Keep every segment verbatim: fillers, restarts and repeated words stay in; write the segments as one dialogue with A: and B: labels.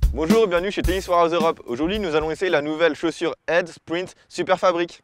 A: Bonjour et bienvenue chez Tennis Warehouse Europe. Aujourd'hui, nous allons essayer la nouvelle chaussure Edge Sprint Super Fabric.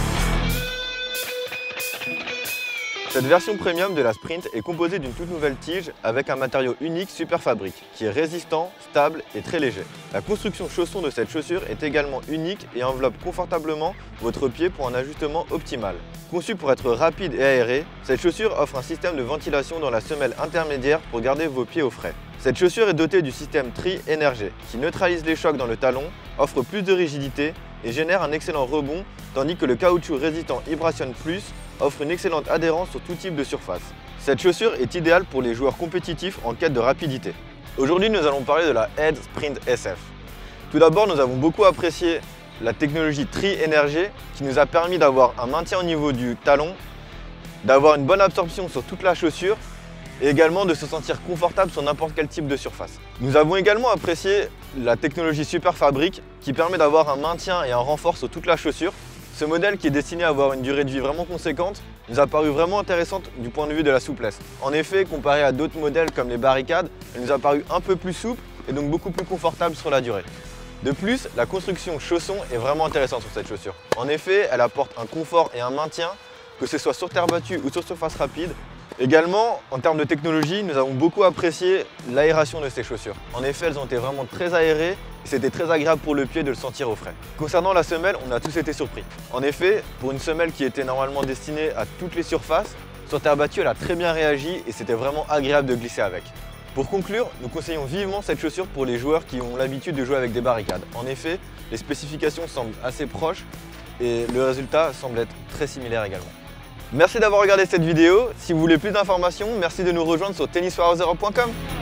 A: Cette version premium de la Sprint est composée d'une toute nouvelle tige avec un matériau unique Super Fabric qui est résistant, stable et très léger. La construction chausson de cette chaussure est également unique et enveloppe confortablement votre pied pour un ajustement optimal. Conçue pour être rapide et aérée, cette chaussure offre un système de ventilation dans la semelle intermédiaire pour garder vos pieds au frais. Cette chaussure est dotée du système Tri Energy qui neutralise les chocs dans le talon, offre plus de rigidité et génère un excellent rebond, tandis que le caoutchouc résistant Vibration Plus offre une excellente adhérence sur tout type de surface. Cette chaussure est idéale pour les joueurs compétitifs en quête de rapidité. Aujourd'hui, nous allons parler de la Edge Sprint S F. Tout d'abord, nous avons beaucoup apprécié la technologie Tri Energy qui nous a permis d'avoir un maintien au niveau du talon, d'avoir une bonne absorption sur toute la chaussure et également de se sentir confortable sur n'importe quel type de surface. Nous avons également apprécié la technologie Super Fabric qui permet d'avoir un maintien et un renfort sur toute la chaussure. Ce modèle qui est destiné à avoir une durée de vie vraiment conséquente nous a paru vraiment intéressante du point de vue de la souplesse. En effet, comparé à d'autres modèles comme les barricades, elle nous a paru un peu plus souple et donc beaucoup plus confortable sur la durée. De plus, la construction chausson est vraiment intéressante sur cette chaussure. En effet, elle apporte un confort et un maintien, que ce soit sur terre battue ou sur surface rapide. Également, en termes de technologie, nous avons beaucoup apprécié l'aération de ces chaussures. En effet, elles ont été vraiment très aérées et c'était très agréable pour le pied de le sentir au frais. Concernant la semelle, on a tous été surpris. En effet, pour une semelle qui était normalement destinée à toutes les surfaces, sur terre battue, elle a très bien réagi et c'était vraiment agréable de glisser avec. Pour conclure, nous conseillons vivement cette chaussure pour les joueurs qui ont l'habitude de jouer avec des barricades. En effet, les spécifications semblent assez proches et le résultat semble être très similaire également. Merci d'avoir regardé cette vidéo. Si vous voulez plus d'informations, merci de nous rejoindre sur tennis warehouse europe point com.